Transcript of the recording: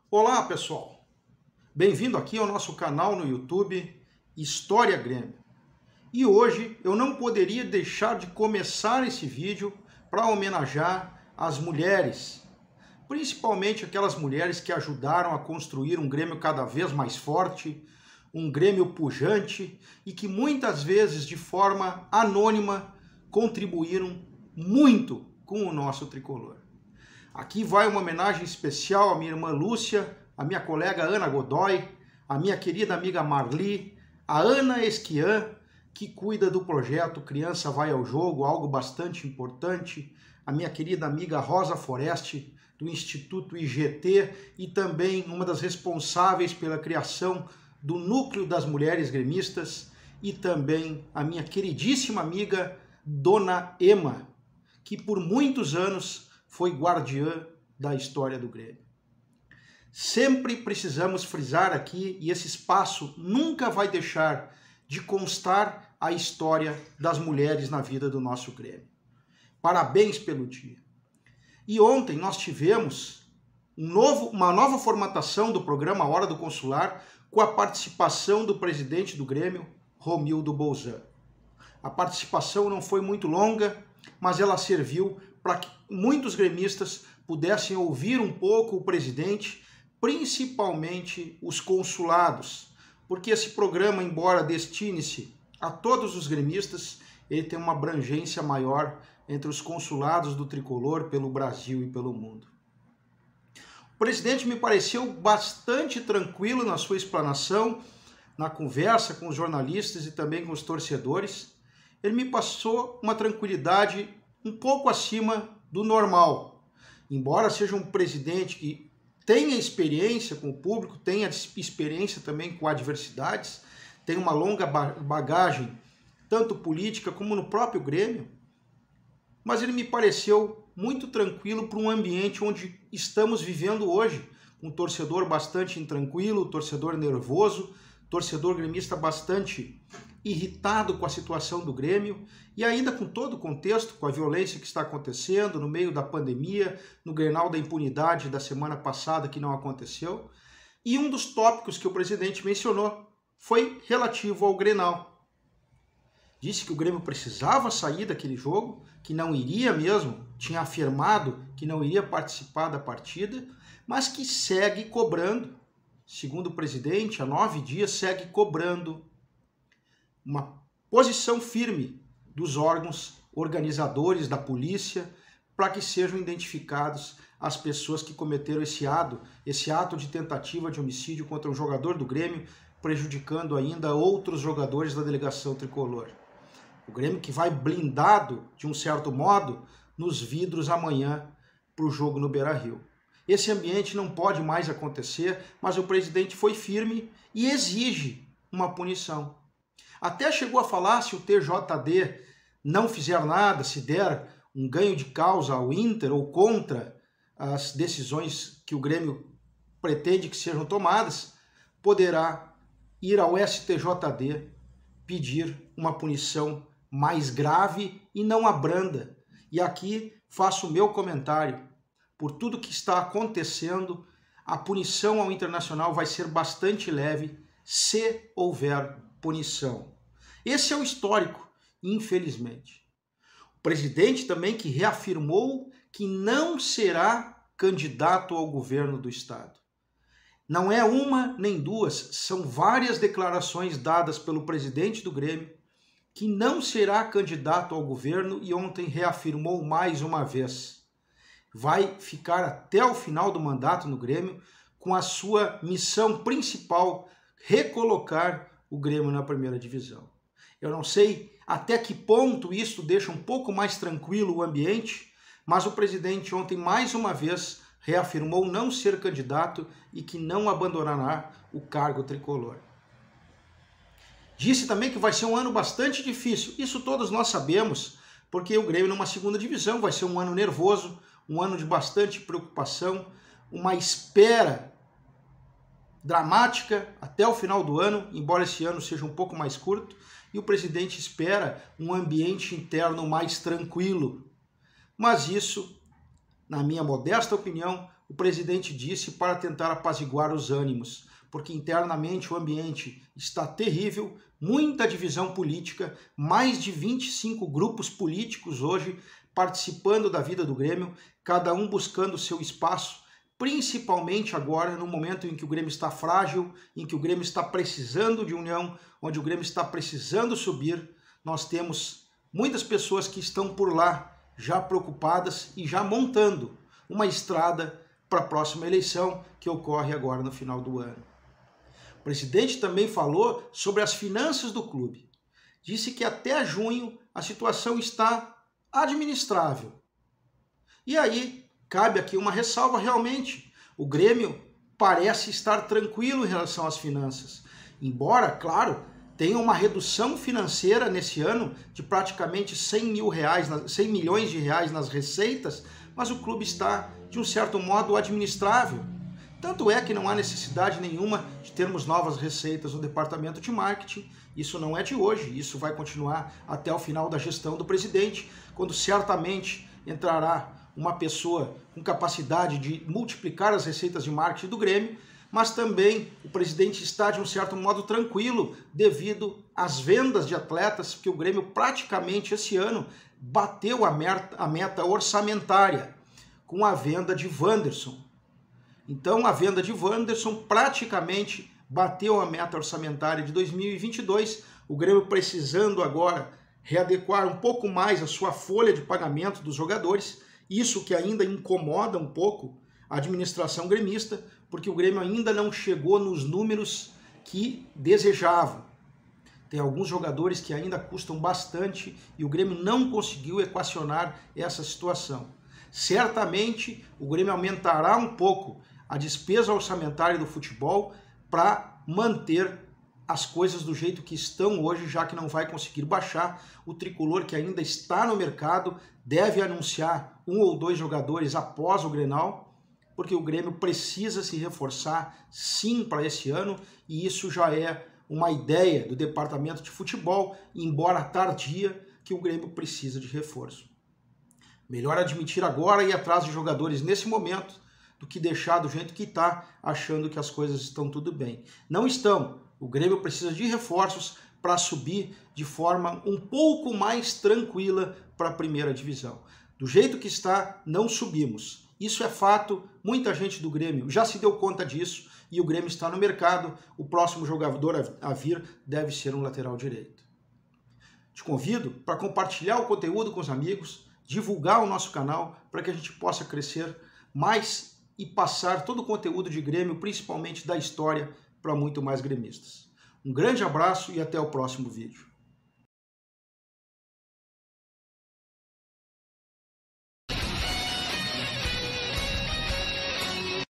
Olá pessoal, bem-vindo aqui ao nosso canal no YouTube História Grêmio. E hoje eu não poderia deixar de começar esse vídeo para homenagear as mulheres, principalmente aquelas mulheres que ajudaram a construir um Grêmio cada vez mais forte, um Grêmio pujante e que muitas vezes de forma anônima contribuíram muito com o nosso tricolor. Aqui vai uma homenagem especial à minha irmã Lúcia, à minha colega Ana Godoy, à minha querida amiga Marli, a Ana Esquian, que cuida do projeto Criança Vai ao Jogo, algo bastante importante, a minha querida amiga Rosa Foreste, do Instituto IGT, e também uma das responsáveis pela criação do Núcleo das Mulheres Gremistas, e também a minha queridíssima amiga Dona Ema, que por muitos anos foi guardiã da história do Grêmio. Sempre precisamos frisar aqui, e esse espaço nunca vai deixar de constar a história das mulheres na vida do nosso Grêmio. Parabéns pelo dia. E ontem nós tivemos uma nova formatação do programa Hora do Consular, com a participação do presidente do Grêmio, Romildo Bolzan. A participação não foi muito longa, mas ela serviu para que muitos gremistas pudessem ouvir um pouco o presidente, principalmente os consulados, porque esse programa, embora destine-se a todos os gremistas, ele tem uma abrangência maior entre os consulados do tricolor pelo Brasil e pelo mundo. O presidente me pareceu bastante tranquilo na sua explanação, na conversa com os jornalistas e também com os torcedores. Ele me passou uma tranquilidade um pouco acima do normal. Embora seja um presidente que tenha experiência com o público, tenha experiência também com adversidades, tem uma longa bagagem, tanto política como no próprio Grêmio, mas ele me pareceu muito tranquilo para um ambiente onde estamos vivendo hoje, um torcedor bastante intranquilo, torcedor nervoso, torcedor gremista bastante irritado com a situação do Grêmio e ainda com todo o contexto, com a violência que está acontecendo no meio da pandemia, no Grenal da impunidade da semana passada que não aconteceu. E um dos tópicos que o presidente mencionou foi relativo ao Grenal. Disse que o Grêmio precisava sair daquele jogo, que não iria mesmo, tinha afirmado que não iria participar da partida, mas que segue cobrando, segundo o presidente, há 9 dias segue cobrando uma posição firme dos órgãos organizadores da polícia para que sejam identificados as pessoas que cometeram esse ato de tentativa de homicídio contra um jogador do Grêmio, prejudicando ainda outros jogadores da delegação tricolor. O Grêmio que vai blindado, de um certo modo, nos vidros amanhã para o jogo no Beira-Rio. Esse ambiente não pode mais acontecer, mas o presidente foi firme e exige uma punição. Até chegou a falar se o TJD não fizer nada, se der um ganho de causa ao Inter ou contra as decisões que o Grêmio pretende que sejam tomadas, poderá ir ao STJD pedir uma punição mais grave e não a branda. E aqui faço o meu comentário. Por tudo que está acontecendo, a punição ao Internacional vai ser bastante leve se houver punição. Esse é o histórico, infelizmente. O presidente também que reafirmou que não será candidato ao governo do Estado. Não é uma nem duas, são várias declarações dadas pelo presidente do Grêmio que não será candidato ao governo e ontem reafirmou mais uma vez. Vai ficar até o final do mandato no Grêmio com a sua missão principal, recolocar o Grêmio na primeira divisão. Eu não sei até que ponto isso deixa um pouco mais tranquilo o ambiente, mas o presidente ontem mais uma vez reafirmou não ser candidato e que não abandonará o cargo tricolor. Disse também que vai ser um ano bastante difícil. Isso todos nós sabemos, porque o Grêmio numa segunda divisão vai ser um ano nervoso, um ano de bastante preocupação, uma espera dramática até o final do ano, embora esse ano seja um pouco mais curto, e o presidente espera um ambiente interno mais tranquilo. Mas isso, na minha modesta opinião, o presidente disse para tentar apaziguar os ânimos, porque internamente o ambiente está terrível, muita divisão política, mais de 25 grupos políticos hoje participando da vida do Grêmio, cada um buscando seu espaço, principalmente agora no momento em que o Grêmio está frágil, em que o Grêmio está precisando de união, onde o Grêmio está precisando subir. Nós temos muitas pessoas que estão por lá já preocupadas e já montando uma estrada para a próxima eleição que ocorre agora no final do ano. O presidente também falou sobre as finanças do clube. Disse que até junho a situação está administrável. E aí cabe aqui uma ressalva, realmente. O Grêmio parece estar tranquilo em relação às finanças. Embora, claro, tenha uma redução financeira nesse ano de praticamente 100 milhões de reais nas receitas, mas o clube está, de um certo modo, administrável. Tanto é que não há necessidade nenhuma de termos novas receitas no departamento de marketing. Isso não é de hoje, isso vai continuar até o final da gestão do presidente, quando certamente entrará uma pessoa com capacidade de multiplicar as receitas de marketing do Grêmio, mas também o presidente está, de um certo modo, tranquilo devido às vendas de atletas, porque o Grêmio praticamente esse ano bateu a meta orçamentária com a venda de Wanderson. Então, a venda de Wanderson praticamente bateu a meta orçamentária de 2022, o Grêmio precisando agora readequar um pouco mais a sua folha de pagamento dos jogadores, isso que ainda incomoda um pouco a administração gremista, porque o Grêmio ainda não chegou nos números que desejava. Tem alguns jogadores que ainda custam bastante e o Grêmio não conseguiu equacionar essa situação. Certamente o Grêmio aumentará um pouco a despesa orçamentária do futebol para manter as coisas do jeito que estão hoje, já que não vai conseguir baixar. O tricolor, que ainda está no mercado, deve anunciar 1 ou 2 jogadores após o Grenal, porque o Grêmio precisa se reforçar sim para esse ano, e isso já é uma ideia do departamento de futebol, embora tardia, que o Grêmio precisa de reforço. Melhor admitir agora e ir atrás de jogadores nesse momento, do que deixar do jeito que está, achando que as coisas estão tudo bem. Não estão. O Grêmio precisa de reforços para subir de forma um pouco mais tranquila para a primeira divisão. Do jeito que está, não subimos. Isso é fato, muita gente do Grêmio já se deu conta disso e o Grêmio está no mercado. O próximo jogador a vir deve ser um lateral direito. Te convido para compartilhar o conteúdo com os amigos, divulgar o nosso canal para que a gente possa crescer mais e passar todo o conteúdo de Grêmio, principalmente da história, para muito mais gremistas. Um grande abraço e até o próximo vídeo.